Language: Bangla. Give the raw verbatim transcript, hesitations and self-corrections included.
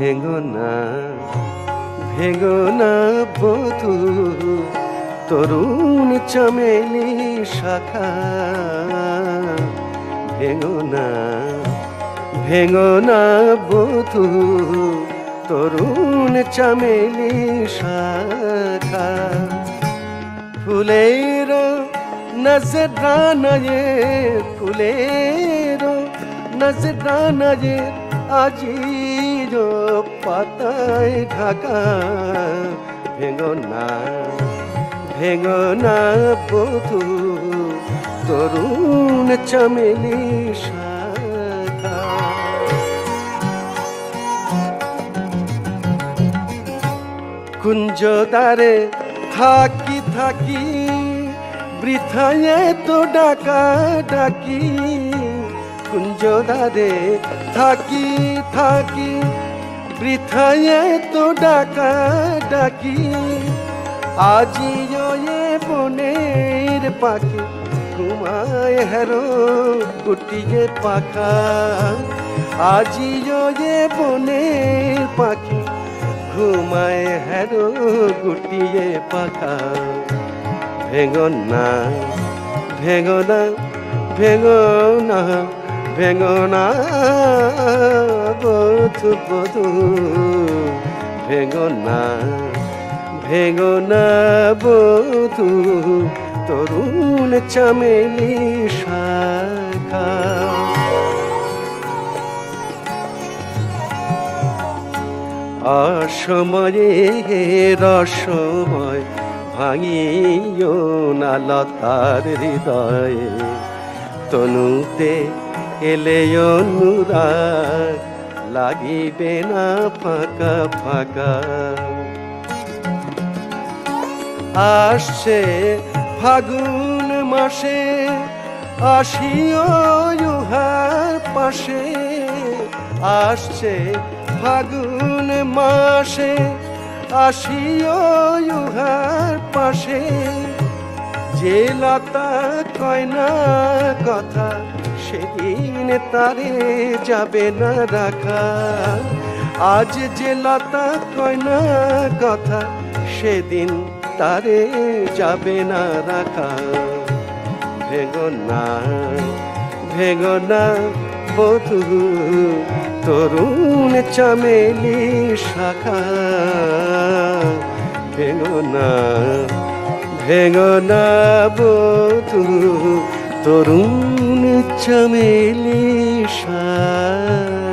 ভেঙো না ভেঙো না বধু তরুণ চমেলি শাখা ভেঙো না ভেঙো না বধু তরুণ চমেলি শাখা ফুলেরো नजराना ये फुलेरो नजराना ये आजीरो पाताय ढाका भेंगो ना भेंगो ना बधू तरुण चमेली शाखा कुंजदारे थाकी थाकी বৃথায়ে তো ডাকা ডাকি কুঞ্জদারে থাকি থাকি বৃথায়ে তো ডাকা ডাকি আজিও এ বনের পাখি ঘুমায় হেরো গুটিয়ে পাখা আজিও এ বনের পাখি ঘুমায় হেরো গুটিয়ে পাখা ভেঙো না ভেঙো না ভেঙো না ভেঙো না বধু বধু ভেঙো না ভেঙো না বধু তরুণ চমেলি শাখা অসময়ে রসময় ভাঙিও না লতার হৃদয়ে তনুতে এলে অনুরাগ লাগিবে না ফাঁকা ফাঁকা আসছে ফাগুন মাসে আসিও ইহার পাশে আসছে ফাগুন মাসে আসিও ইহার পাশে যে লতা কয় না কথা সেদিন তারে যাবে না রাখা আজ যে লতা কয় না কথা সেদিন তারে যাবে না রাখা ভেঙো না ভেঙো না বধু তরুণ চমেলি শাখা ভেঙো না ভেঙো না বধু তরুণ চমেলি শাখা।